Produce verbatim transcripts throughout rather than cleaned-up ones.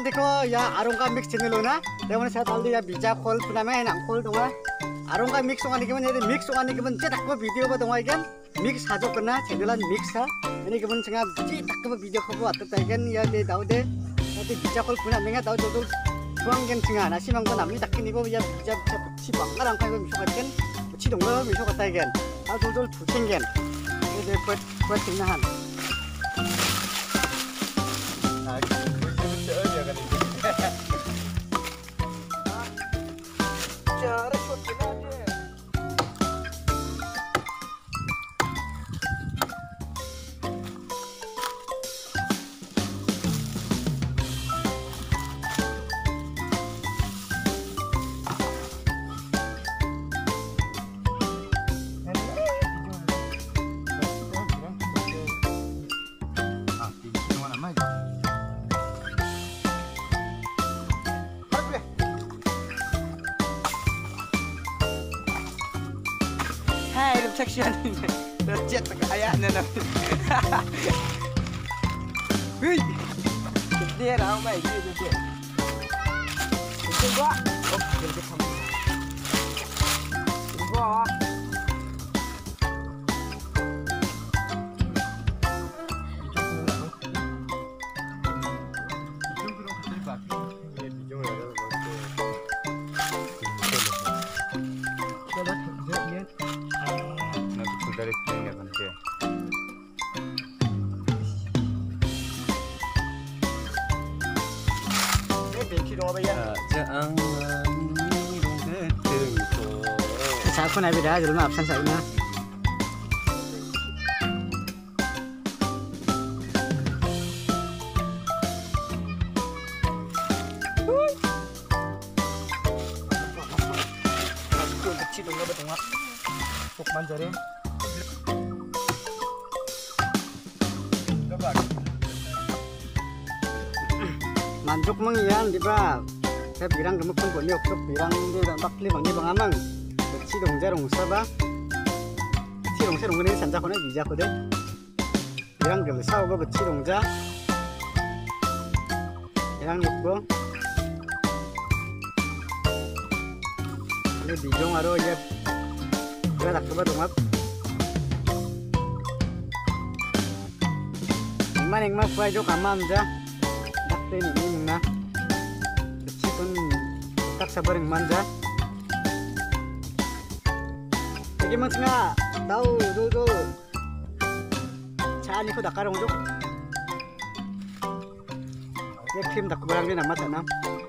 kan deko ya arongka mix channel na demon saya tahu ya bija call puna main angkol donga arongka mix songa dikemen jadi mix songa dikemen cetak ko video ko donga ikan mix hajo kena channelan mix ha ini kemen senga cetak ko video ko buat taikan ya de tahu de nanti bija call puna menga tahu dulu buang gen senga nasi mangko nami takin ibo ya bija si bangkarang kai ko miso kan si donga miso kata ikan tahu dulu tuting gen ini de buat buat tingnahan cara shotnya aja. Hai, lu section ini. Jet kayak nana. Hei. Dia ramai gitu dia. Itu gua. Oh, jadi sama. Gua. dari sini kan dia. Ini beki dong apa ya? Jangan minum ketengko. Saya pun ada dah, jadi absen saya na. Aku kecil dong apa tengah. Pok manjare. Manjuk mengian di ba saya bilang gemuk pun boleh okok bilang dia dampak li mangi bang amang beci dong jarong saba beci dong serong ini sanjak kono bija kode bilang gemuk sao go beci dong ja bilang nukbo ini bijong aro ya kira tak coba dong ap iman ingma kuai jo kamam ja ini ini na kecil pun tak sabar yang manja jadi maksudnya tahu dulu cah ni ko dakar onjo ya tim tak barang ni nama sana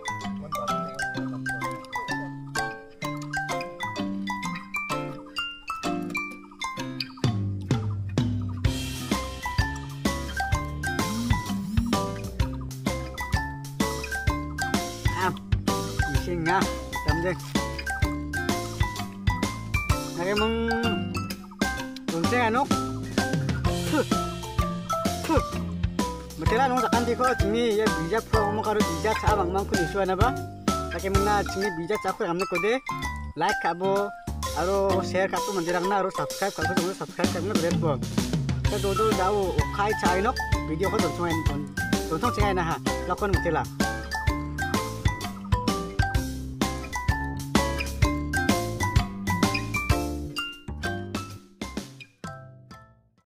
nga tầm đi này em mong tuần xe nó mà thế là nó sakkan thì có chính ya bija pro mau karo bija cha bang mang kuni suana ba pakai muna chính bija cha ko amne ko de like kabo aro share ka to mandirang na aro subscribe ka to subscribe ka na ber bo ta do do dau khai chai no video ko to choin ton to thong chai na ha lakon mutela